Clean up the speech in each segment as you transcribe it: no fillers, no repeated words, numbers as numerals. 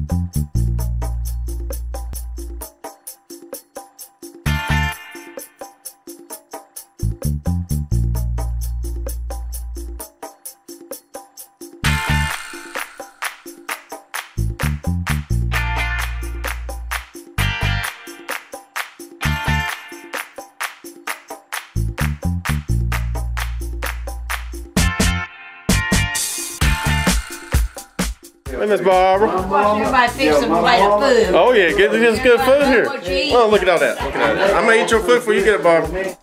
Hey, Miss Barbara. Everybody fix some plate of food. Oh yeah, get some good food here. Oh, look at all that. Look at that. I'm gonna eat your food before you get it, Barbara.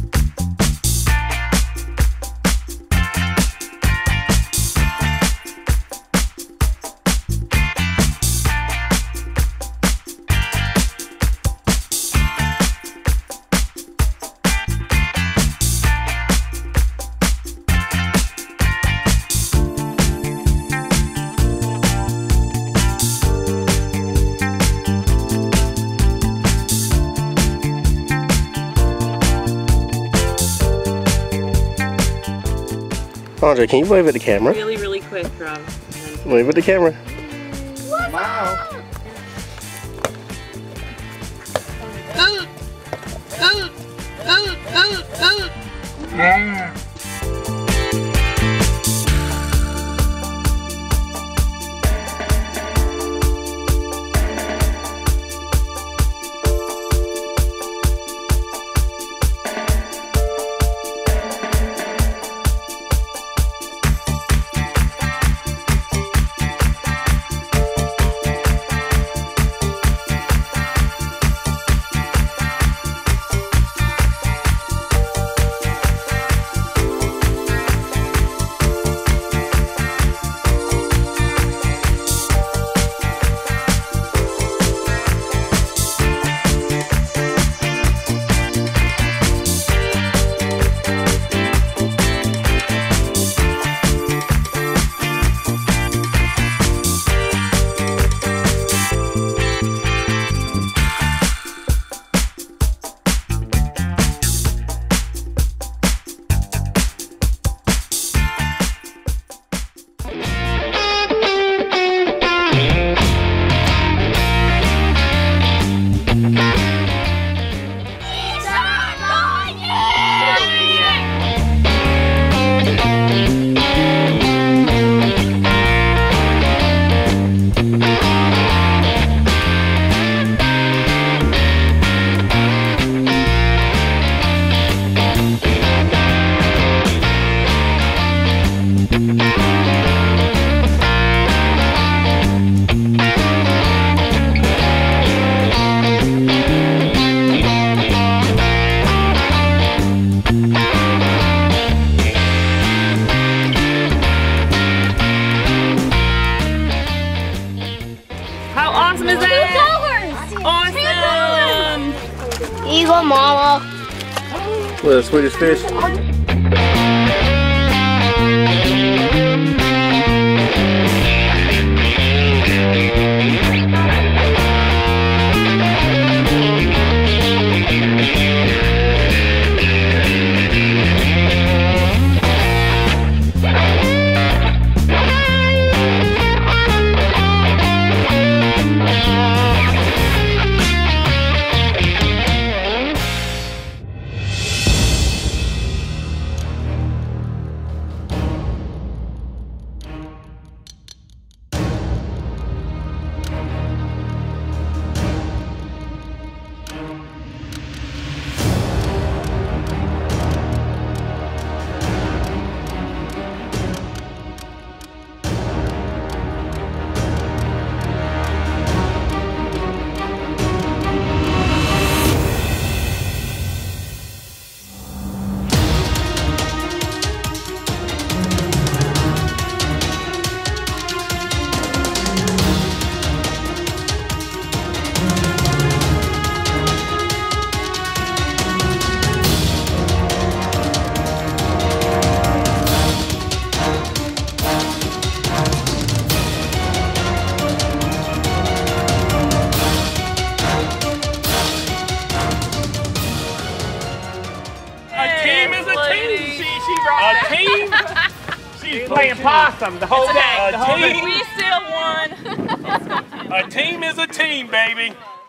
Andre, can you wave at the camera? Really, really quick, Rob. Wave at the camera. Wow. How awesome is that? Awesome! Here you go, Mama. What, the sweetest fish? She's playing possum the whole day. We still won. A team is a team, baby.